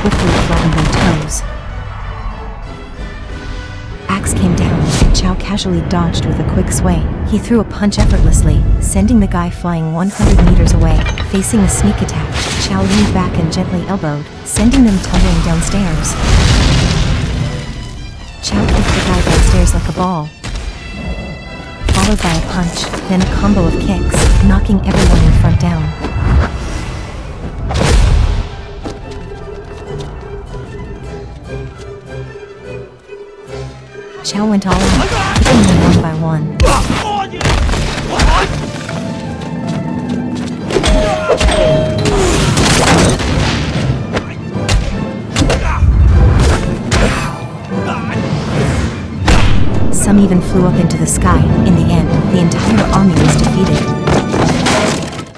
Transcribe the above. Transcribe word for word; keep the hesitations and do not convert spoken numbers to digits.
swiftly flattened their toes. Axe came down. Chow casually dodged with a quick sway. He threw a punch effortlessly, sending the guy flying one hundred meters away. Facing a sneak attack, Chow leaned back and gently elbowed, sending them tumbling downstairs. Chow kicked the guy downstairs like a ball, followed by a punch, then a combo of kicks, knocking everyone in front down. Chow went all out, hitting them one by one. Some even flew up into the sky. In the end, the entire army was defeated.